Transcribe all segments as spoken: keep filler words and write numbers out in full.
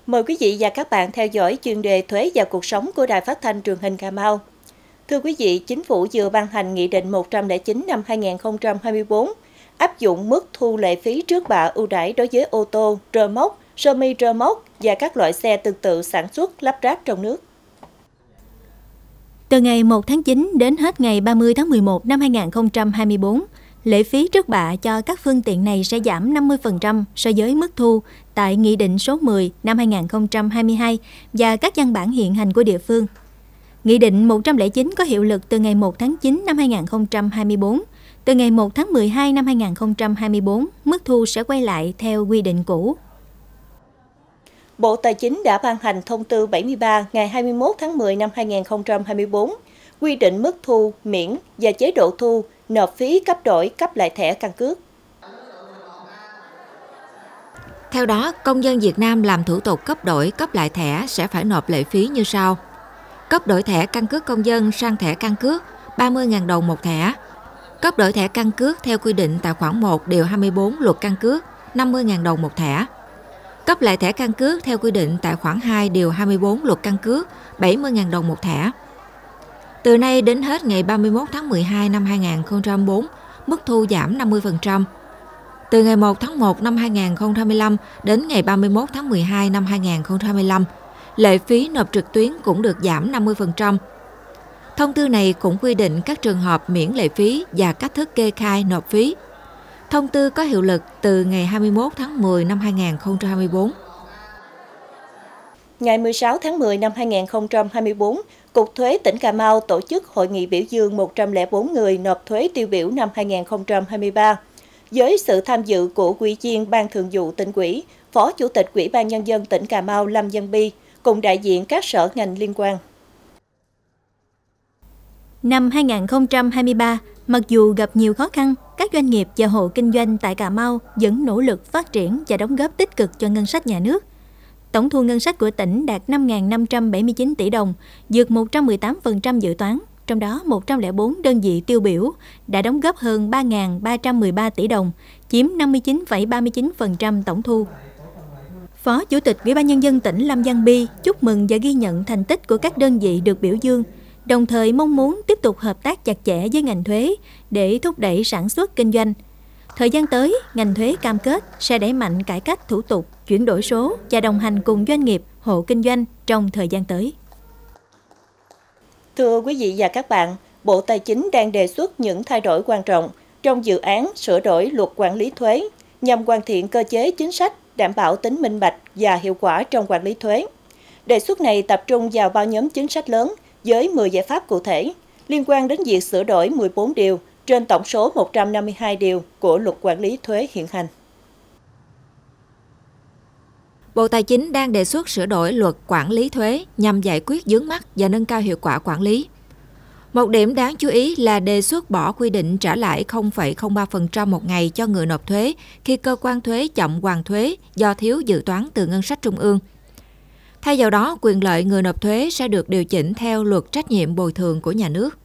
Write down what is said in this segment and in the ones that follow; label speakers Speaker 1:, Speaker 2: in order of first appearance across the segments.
Speaker 1: Mời quý vị và các bạn theo dõi chuyên đề Thuế và cuộc sống của Đài Phát thanh Truyền hình Cà Mau. Thưa quý vị, Chính phủ vừa ban hành Nghị định một trăm lẻ chín năm hai nghìn không trăm hai mươi tư áp dụng mức thu lệ phí trước bạ ưu đãi đối với ô tô, rơ móc, sơ mi rơ móc và các loại xe tương tự sản xuất lắp ráp trong nước.
Speaker 2: Từ ngày một tháng chín đến hết ngày ba mươi tháng mười một năm hai nghìn không trăm hai mươi tư, lệ phí trước bạ cho các phương tiện này sẽ giảm năm mươi phần trăm so với mức thu tại Nghị định số mười năm hai nghìn không trăm hai mươi hai và các văn bản hiện hành của địa phương. Nghị định một trăm lẻ chín có hiệu lực từ ngày một tháng chín năm hai nghìn không trăm hai mươi tư. Từ ngày một tháng mười hai năm hai nghìn không trăm hai mươi tư, mức thu sẽ quay lại theo quy định cũ.
Speaker 1: Bộ Tài chính đã ban hành thông tư bảy mươi ba ngày hai mươi mốt tháng mười năm hai nghìn không trăm hai mươi tư, quy định mức thu, miễn và chế độ thu, nộp phí cấp đổi, cấp lại thẻ căn cước.
Speaker 3: Theo đó, công dân Việt Nam làm thủ tục cấp đổi, cấp lại thẻ sẽ phải nộp lệ phí như sau. Cấp đổi thẻ căn cước công dân sang thẻ căn cước ba mươi nghìn đồng một thẻ. Cấp đổi thẻ căn cước theo quy định tại khoản một điều hai mươi tư Luật Căn cước năm mươi nghìn đồng một thẻ. Cấp lại thẻ căn cước theo quy định tại khoản hai điều hai mươi tư Luật Căn cước bảy mươi nghìn đồng một thẻ. Từ nay đến hết ngày ba mươi mốt tháng mười hai năm hai nghìn không trăm hai mươi tư, mức thu giảm năm mươi phần trăm. Từ ngày một tháng một năm hai nghìn không trăm hai mươi lăm đến ngày ba mươi mốt tháng mười hai năm hai nghìn không trăm hai mươi lăm, lệ phí nộp trực tuyến cũng được giảm năm mươi phần trăm. Thông tư này cũng quy định các trường hợp miễn lệ phí và cách thức kê khai nộp phí. Thông tư có hiệu lực từ ngày hai mươi mốt tháng mười năm hai nghìn không trăm hai mươi tư.
Speaker 1: Ngày mười sáu tháng mười năm hai nghìn không trăm hai mươi tư, Cục Thuế tỉnh Cà Mau tổ chức hội nghị biểu dương một trăm lẻ bốn người nộp thuế tiêu biểu năm hai nghìn không trăm hai mươi ba, với sự tham dự của Ủy viên Ban Thường vụ Tỉnh ủy, Phó Chủ tịch Ủy ban Nhân dân tỉnh Cà Mau Lâm Văn Bi, cùng đại diện các sở ngành liên quan.
Speaker 2: Năm hai nghìn không trăm hai mươi ba, mặc dù gặp nhiều khó khăn, các doanh nghiệp và hộ kinh doanh tại Cà Mau vẫn nỗ lực phát triển và đóng góp tích cực cho ngân sách nhà nước. Tổng thu ngân sách của tỉnh đạt năm nghìn năm trăm bảy mươi chín tỷ đồng, vượt một trăm mười tám phần trăm dự toán, trong đó một trăm lẻ bốn đơn vị tiêu biểu đã đóng góp hơn ba nghìn ba trăm mười ba tỷ đồng, chiếm năm mươi chín phẩy ba mươi chín phần trăm tổng thu. Phó Chủ tịch Ủy ban Nhân dân tỉnh Lâm Văn Bi chúc mừng và ghi nhận thành tích của các đơn vị được biểu dương, đồng thời mong muốn tiếp tục hợp tác chặt chẽ với ngành thuế để thúc đẩy sản xuất kinh doanh. Thời gian tới, ngành thuế cam kết sẽ đẩy mạnh cải cách thủ tục, chuyển đổi số và đồng hành cùng doanh nghiệp, hộ kinh doanh trong thời gian tới.
Speaker 1: Thưa quý vị và các bạn, Bộ Tài chính đang đề xuất những thay đổi quan trọng trong dự án sửa đổi luật quản lý thuế nhằm hoàn thiện cơ chế chính sách, đảm bảo tính minh bạch và hiệu quả trong quản lý thuế. Đề xuất này tập trung vào ba nhóm chính sách lớn với mười giải pháp cụ thể liên quan đến việc sửa đổi mười bốn điều trên tổng số một trăm năm mươi hai điều của luật quản lý thuế hiện hành.
Speaker 3: Bộ Tài chính đang đề xuất sửa đổi luật quản lý thuế nhằm giải quyết vướng mắc và nâng cao hiệu quả quản lý. Một điểm đáng chú ý là đề xuất bỏ quy định trả lại không phẩy không ba phần trăm một ngày cho người nộp thuế khi cơ quan thuế chậm hoàn thuế do thiếu dự toán từ ngân sách trung ương. Thay vào đó, quyền lợi người nộp thuế sẽ được điều chỉnh theo luật trách nhiệm bồi thường của nhà nước.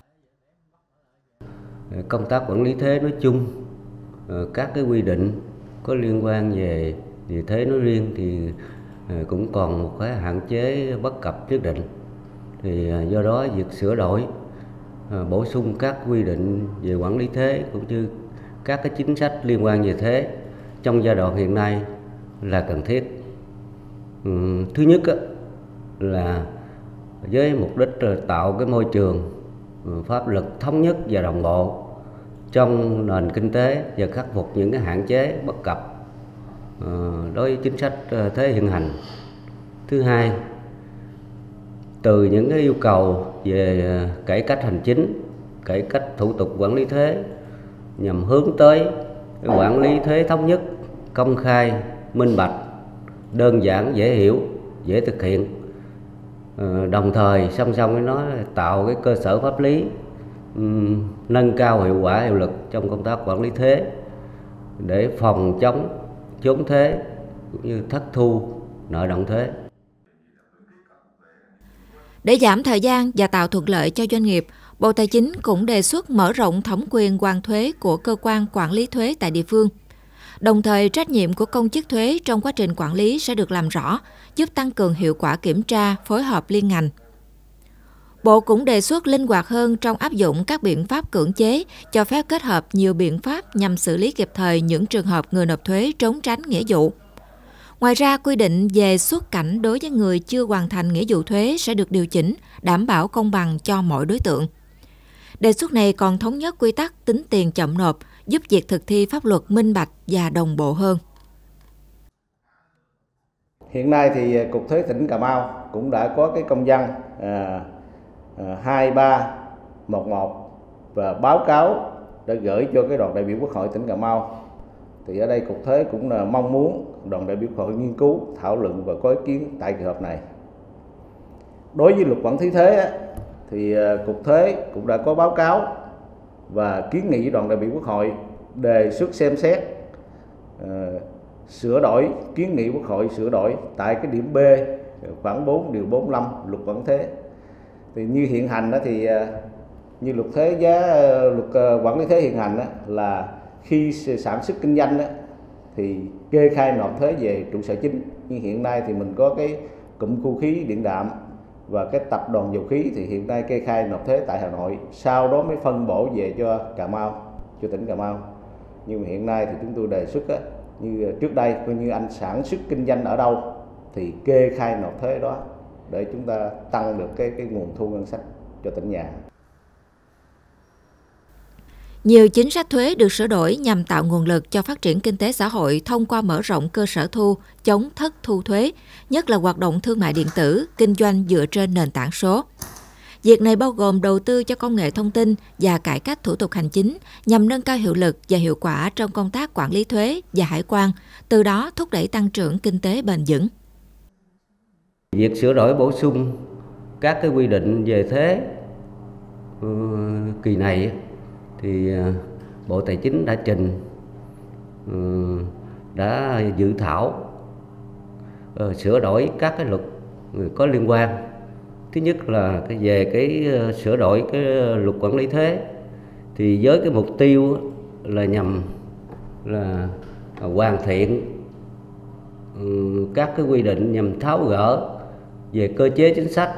Speaker 4: Công tác quản lý thuế nói chung, các cái quy định có liên quan về, về thuế nói riêng thì cũng còn một cái hạn chế bất cập nhất định. Thì do đó việc sửa đổi, bổ sung các quy định về quản lý thuế cũng như các cái chính sách liên quan về thuế trong giai đoạn hiện nay là cần thiết. Thứ nhất là với mục đích tạo cái môi trường pháp luật thống nhất và đồng bộ trong nền kinh tế và khắc phục những cái hạn chế bất cập đối với chính sách thuế hiện hành. Thứ hai, từ những cái yêu cầu về cải cách hành chính, cải cách thủ tục quản lý thuế nhằm hướng tới cái quản lý thuế thống nhất, công khai, minh bạch, đơn giản, dễ hiểu, dễ thực hiện. Đồng thời song song với nó tạo cái cơ sở pháp lý um, nâng cao hiệu quả hiệu lực trong công tác quản lý thuế để phòng chống trốn thuế cũng như thất thu nợ động thuế.
Speaker 3: Để giảm thời gian và tạo thuận lợi cho doanh nghiệp, Bộ Tài chính cũng đề xuất mở rộng thẩm quyền hoàn thuế của cơ quan quản lý thuế tại địa phương. Đồng thời, trách nhiệm của công chức thuế trong quá trình quản lý sẽ được làm rõ, giúp tăng cường hiệu quả kiểm tra, phối hợp liên ngành. Bộ cũng đề xuất linh hoạt hơn trong áp dụng các biện pháp cưỡng chế, cho phép kết hợp nhiều biện pháp nhằm xử lý kịp thời những trường hợp người nộp thuế trốn tránh nghĩa vụ. Ngoài ra, quy định về xuất cảnh đối với người chưa hoàn thành nghĩa vụ thuế sẽ được điều chỉnh, đảm bảo công bằng cho mọi đối tượng. Đề xuất này còn thống nhất quy tắc tính tiền chậm nộp, giúp việc thực thi pháp luật minh bạch và đồng bộ hơn.
Speaker 5: Hiện nay thì Cục Thuế tỉnh Cà Mau cũng đã có cái công văn à, à, hai ba một một và báo cáo đã gửi cho cái đoàn đại biểu Quốc hội tỉnh Cà Mau. Thì ở đây Cục Thuế cũng là mong muốn đoàn đại biểu Quốc hội nghiên cứu, thảo luận và có ý kiến tại kỳ họp này. Đối với luật quản lý thuế thì Cục Thuế cũng đã có báo cáo và kiến nghị đoàn đại biểu Quốc hội đề xuất xem xét uh, sửa đổi, kiến nghị Quốc hội sửa đổi tại cái điểm B khoảng bốn điều bốn mươi lăm luật quản lý thuế. Thì như hiện hành đó thì uh, như luật thuế giá uh, luật uh, quản lý thuế hiện hành đó, là khi sản xuất kinh doanh đó, thì kê khai nộp thuế về trụ sở chính. Nhưng hiện nay thì mình có cái cụm khu khí điện đạm và cái tập đoàn dầu khí thì hiện nay kê khai nộp thuế tại Hà Nội, sau đó mới phân bổ về cho Cà Mau, cho tỉnh Cà Mau. Nhưng mà hiện nay thì chúng tôi đề xuất á, như trước đây, coi như anh sản xuất kinh doanh ở đâu thì kê khai nộp thuế đó để chúng ta tăng được cái cái nguồn thu ngân sách cho tỉnh nhà.
Speaker 3: Nhiều chính sách thuế được sửa đổi nhằm tạo nguồn lực cho phát triển kinh tế xã hội thông qua mở rộng cơ sở thu, chống thất thu thuế, nhất là hoạt động thương mại điện tử, kinh doanh dựa trên nền tảng số. Việc này bao gồm đầu tư cho công nghệ thông tin và cải cách thủ tục hành chính nhằm nâng cao hiệu lực và hiệu quả trong công tác quản lý thuế và hải quan, từ đó thúc đẩy tăng trưởng kinh tế bền vững.
Speaker 4: Việc sửa đổi bổ sung các cái quy định về thuế uh, kỳ này thì Bộ Tài chính đã trình, đã dự thảo sửa đổi các cái luật có liên quan. Thứ nhất là cái về cái sửa đổi cái luật quản lý thuế thì với cái mục tiêu là nhằm là hoàn thiện các cái quy định nhằm tháo gỡ về cơ chế chính sách,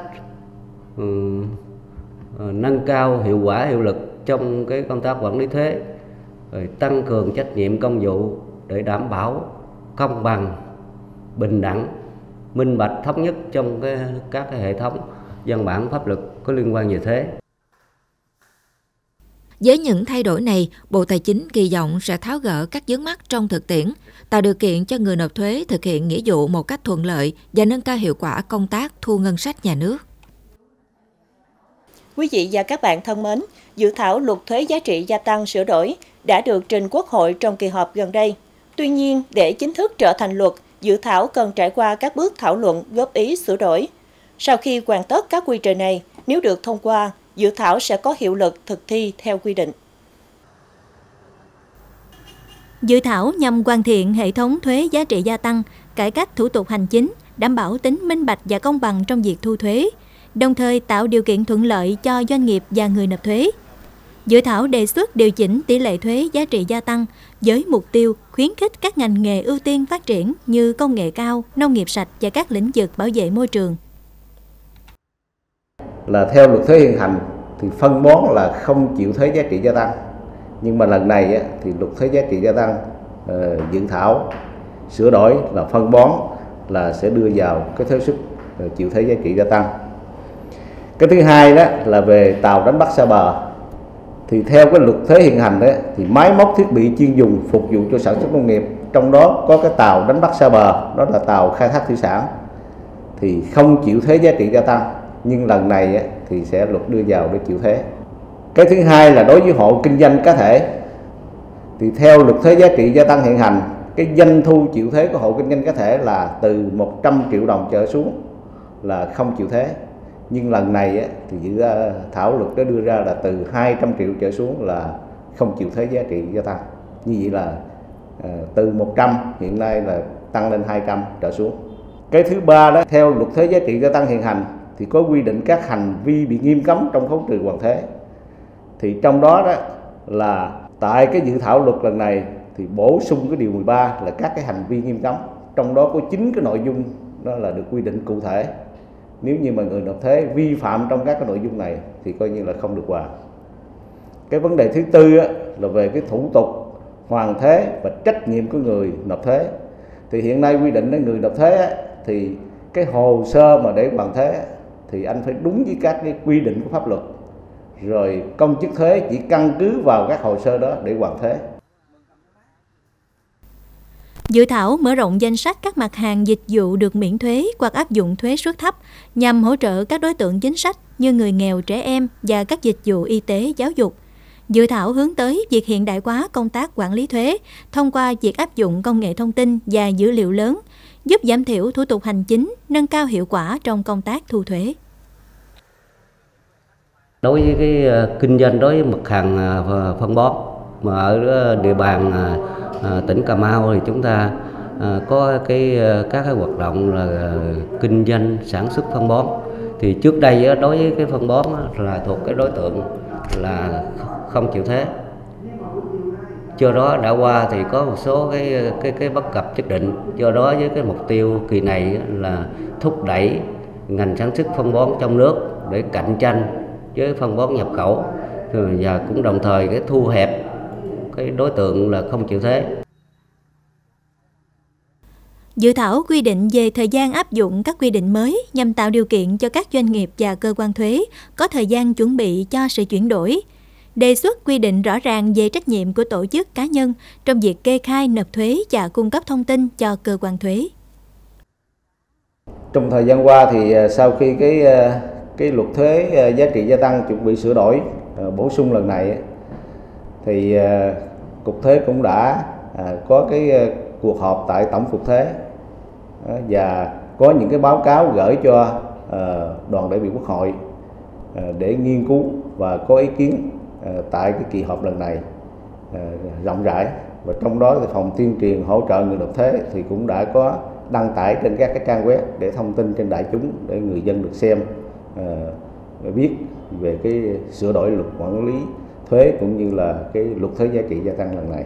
Speaker 4: nâng cao hiệu quả hiệu lực trong cái công tác quản lý thuế, rồi tăng cường trách nhiệm công vụ để đảm bảo công bằng, bình đẳng, minh bạch, thống nhất trong cái, các cái hệ thống văn bản pháp luật có liên quan về thuế.
Speaker 3: Với những thay đổi này, Bộ Tài chính kỳ vọng sẽ tháo gỡ các vướng mắc trong thực tiễn, tạo điều kiện cho người nộp thuế thực hiện nghĩa vụ một cách thuận lợi và nâng cao hiệu quả công tác thu ngân sách nhà nước.
Speaker 1: Quý vị và các bạn thân mến, dự thảo luật thuế giá trị gia tăng sửa đổi đã được trình Quốc hội trong kỳ họp gần đây. Tuy nhiên, để chính thức trở thành luật, dự thảo cần trải qua các bước thảo luận, góp ý sửa đổi. Sau khi hoàn tất các quy trình này, nếu được thông qua, dự thảo sẽ có hiệu lực thực thi theo quy định.
Speaker 2: Dự thảo nhằm hoàn thiện hệ thống thuế giá trị gia tăng, cải cách thủ tục hành chính, đảm bảo tính minh bạch và công bằng trong việc thu thuế, đồng thời tạo điều kiện thuận lợi cho doanh nghiệp và người nộp thuế. Dự thảo đề xuất điều chỉnh tỷ lệ thuế giá trị gia tăng với mục tiêu khuyến khích các ngành nghề ưu tiên phát triển như công nghệ cao, nông nghiệp sạch và các lĩnh vực bảo vệ môi trường.
Speaker 5: Là theo luật thuế hiện hành thì phân bón là không chịu thuế giá trị gia tăng. Nhưng mà lần này thì luật thuế giá trị gia tăng dự thảo sửa đổi là phân bón là sẽ đưa vào cái thuế suất chịu thuế giá trị gia tăng. Cái thứ hai đó là về tàu đánh bắt xa bờ. Thì theo cái luật thuế hiện hành đó, thì máy móc thiết bị chuyên dùng phục vụ cho sản xuất nông nghiệp, trong đó có cái tàu đánh bắt xa bờ, đó là tàu khai thác thủy sản, thì không chịu thuế giá trị gia tăng. Nhưng lần này thì sẽ luật đưa vào để chịu thuế. Cái thứ hai là đối với hộ kinh doanh cá thể, thì theo luật thuế giá trị gia tăng hiện hành, cái doanh thu chịu thuế của hộ kinh doanh cá thể là từ một trăm triệu đồng trở xuống là không chịu thuế. Nhưng lần này thì dự thảo luật đã đưa ra là từ hai trăm triệu trở xuống là không chịu thuế giá trị gia tăng. Như vậy là từ một trăm hiện nay là tăng lên hai trăm trở xuống. Cái thứ ba đó, theo luật thuế giá trị gia tăng hiện hành thì có quy định các hành vi bị nghiêm cấm trong khấu trừ hoàn thuế. Thì trong đó đó là tại cái dự thảo luật lần này thì bổ sung cái điều mười ba là các cái hành vi nghiêm cấm, trong đó có chín cái nội dung đó là được quy định cụ thể. Nếu như mà người nộp thuế vi phạm trong các cái nội dung này thì coi như là không được hoàn. Cái vấn đề thứ tư á, là về cái thủ tục hoàn thuế và trách nhiệm của người nộp thuế. Thì hiện nay quy định đến người nộp thuế á, thì cái hồ sơ mà để hoàn thuế thì anh phải đúng với các cái quy định của pháp luật. Rồi công chức thuế chỉ căn cứ vào các hồ sơ đó để hoàn thuế.
Speaker 2: Dự thảo mở rộng danh sách các mặt hàng dịch vụ được miễn thuế hoặc áp dụng thuế suất thấp nhằm hỗ trợ các đối tượng chính sách như người nghèo, trẻ em và các dịch vụ y tế, giáo dục. Dự thảo hướng tới việc hiện đại hóa công tác quản lý thuế thông qua việc áp dụng công nghệ thông tin và dữ liệu lớn, giúp giảm thiểu thủ tục hành chính, nâng cao hiệu quả trong công tác thu thuế.
Speaker 4: Đối với cái uh, kinh doanh đối với mặt hàng uh, phân bón mà ở địa bàn uh, uh, tỉnh Cà Mau thì chúng ta uh, có cái uh, các cái hoạt động là uh, kinh doanh sản xuất phân bón. Thì trước đây uh, đối với cái phân bón uh, là thuộc cái đối tượng là không chịu thuế. Do đó đã qua thì có một số cái cái cái bất cập nhất định. Do đó với cái mục tiêu kỳ này là thúc đẩy ngành sản xuất phân bón trong nước để cạnh tranh với phân bón nhập khẩu, và cũng đồng thời cái thu hẹp cái đối tượng là không chịu thuế.
Speaker 2: Dự thảo quy định về thời gian áp dụng các quy định mới nhằm tạo điều kiện cho các doanh nghiệp và cơ quan thuế có thời gian chuẩn bị cho sự chuyển đổi. Đề xuất quy định rõ ràng về trách nhiệm của tổ chức cá nhân trong việc kê khai, nộp thuế và cung cấp thông tin cho cơ quan thuế.
Speaker 5: Trong thời gian qua thì sau khi cái cái luật thuế giá trị gia tăng chuẩn bị sửa đổi bổ sung lần này thì Cục Thuế cũng đã có cái cuộc họp tại Tổng cục Thuế và có những cái báo cáo gửi cho đoàn đại biểu Quốc hội để nghiên cứu và có ý kiến tại cái kỳ họp lần này rộng rãi. Và trong đó thì phòng tuyên truyền hỗ trợ người nộp thuế thì cũng đã có đăng tải trên các cái trang web để thông tin trên đại chúng để người dân được xem, biết về cái sửa đổi luật quản lý thuế cũng như là cái luật thuế giá trị gia tăng lần này.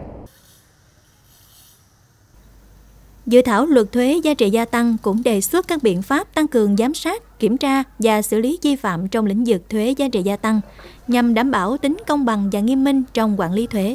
Speaker 2: Dự thảo luật thuế giá trị gia tăng cũng đề xuất các biện pháp tăng cường giám sát, kiểm tra và xử lý vi phạm trong lĩnh vực thuế giá trị gia tăng nhằm đảm bảo tính công bằng và nghiêm minh trong quản lý thuế.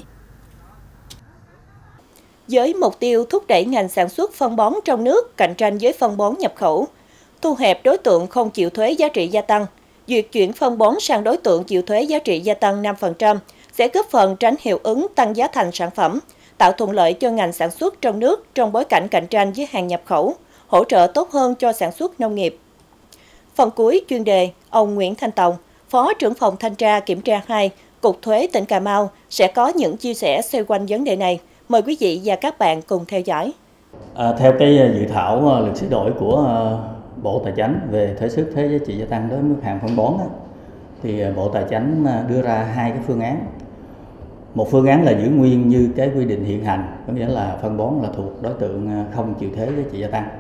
Speaker 1: Với mục tiêu thúc đẩy ngành sản xuất phân bón trong nước cạnh tranh với phân bón nhập khẩu, thu hẹp đối tượng không chịu thuế giá trị gia tăng, việc chuyển phân bón sang đối tượng chịu thuế giá trị gia tăng năm phần trăm sẽ góp phần tránh hiệu ứng tăng giá thành sản phẩm, tạo thuận lợi cho ngành sản xuất trong nước trong bối cảnh cạnh tranh với hàng nhập khẩu, hỗ trợ tốt hơn cho sản xuất nông nghiệp. Phần cuối chuyên đề, ông Nguyễn Thanh Tòng, Phó trưởng phòng Thanh tra Kiểm tra hai, Cục Thuế tỉnh Cà Mau sẽ có những chia sẻ xoay quanh vấn đề này. Mời quý vị và các bạn cùng theo dõi.
Speaker 6: À, theo cái dự thảo luật sửa đổi của Bộ Tài chính về thuế suất thuế giá trị gia tăng đối với mặt hàng phân bón á, thì Bộ Tài chính đưa ra hai cái phương án. Một phương án là giữ nguyên như cái quy định hiện hành, có nghĩa là phân bón là thuộc đối tượng không chịu thuế giá trị gia tăng.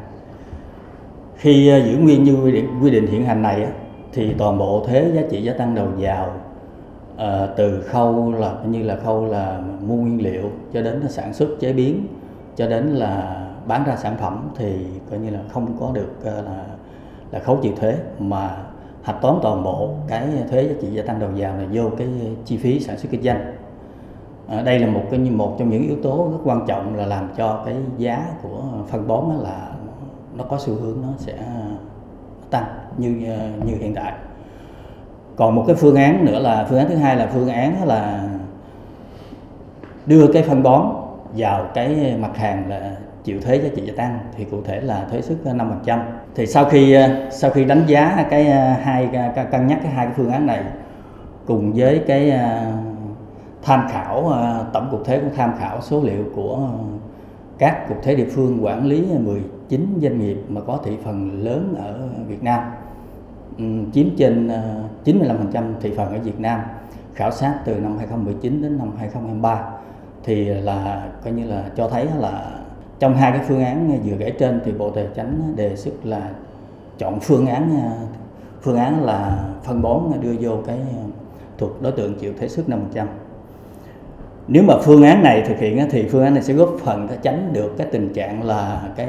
Speaker 6: Khi giữ nguyên như quy định, quy định hiện hành này á, thì toàn bộ thuế giá trị gia tăng đầu vào à, từ khâu là như là khâu là mua nguyên liệu cho đến là sản xuất chế biến cho đến là bán ra sản phẩm thì coi như là không có được là là khấu chịu thuế, mà hạch toán toàn bộ cái thuế giá trị gia tăng đầu vào này vô cái chi phí sản xuất kinh doanh. À, đây là một cái một trong những yếu tố rất quan trọng là làm cho cái giá của phân bón đó là nó có xu hướng nó sẽ tăng như như hiện tại. Còn một cái phương án nữa là phương án thứ hai là phương án là đưa cái phân bón vào cái mặt hàng là chịu thuế giá trị gia tăng, thì cụ thể là thuế suất năm phần trăm. Thì sau khi sau khi đánh giá cái hai cân nhắc cái hai cái phương án này cùng với cái tham khảo, Tổng cục Thuế cũng tham khảo số liệu của các cục thuế địa phương quản lý mười chín doanh nghiệp mà có thị phần lớn ở Việt Nam, chiếm trên chín mươi lăm phần trăm thị phần ở Việt Nam, khảo sát từ năm hai không một chín đến năm hai không hai ba, thì là coi như là cho thấy là trong hai cái phương án vừa kể trên thì Bộ Tài chính đề xuất là chọn phương án phương án là phân bón đưa vô cái thuộc đối tượng chịu thuế suất năm phần trăm. Nếu mà phương án này thực hiện thì phương án này sẽ góp phần tránh được cái tình trạng là cái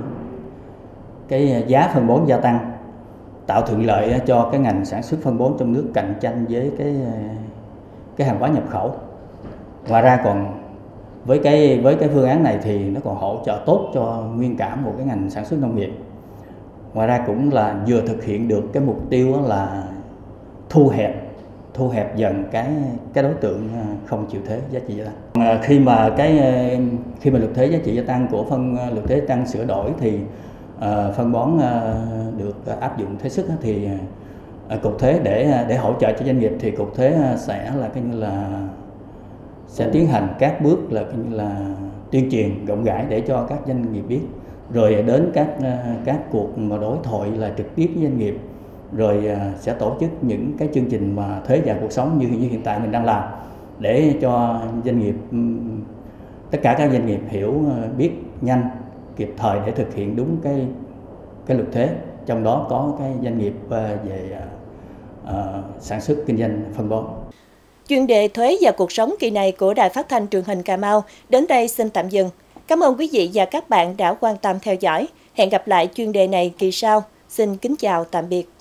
Speaker 6: cái giá phân bón gia tăng, tạo thuận lợi cho cái ngành sản xuất phân bón trong nước cạnh tranh với cái cái hàng hóa nhập khẩu. Ngoài ra còn với cái với cái phương án này thì nó còn hỗ trợ tốt cho nguyên cả một cái ngành sản xuất nông nghiệp. Ngoài ra cũng là vừa thực hiện được cái mục tiêu là thu hẹp thu hẹp dần cái cái đối tượng không chịu thuế giá trị gia tăng. À, khi mà cái khi mà luật thuế giá trị gia tăng của phân luật thuế tăng sửa đổi thì uh, phân bón uh, được áp dụng thuế suất thì uh, cục thuế để để hỗ trợ cho doanh nghiệp thì cục thuế sẽ là cái như là sẽ tiến hành các bước là cái như là tuyên truyền rộng rãi để cho các doanh nghiệp biết, rồi đến các các cuộc mà đối thoại là trực tiếp với doanh nghiệp, rồi sẽ tổ chức những cái chương trình mà thuế vào cuộc sống như như hiện tại mình đang làm để cho doanh nghiệp, tất cả các doanh nghiệp hiểu biết nhanh kịp thời để thực hiện đúng cái cái luật thuế, trong đó có cái doanh nghiệp về uh, sản xuất kinh doanh phân bón.
Speaker 1: Chuyên đề thuế và cuộc sống kỳ này của Đài Phát thanh Truyền hình Cà Mau đến đây xin tạm dừng. Cảm ơn quý vị và các bạn đã quan tâm theo dõi. Hẹn gặp lại chuyên đề này kỳ sau. Xin kính chào tạm biệt.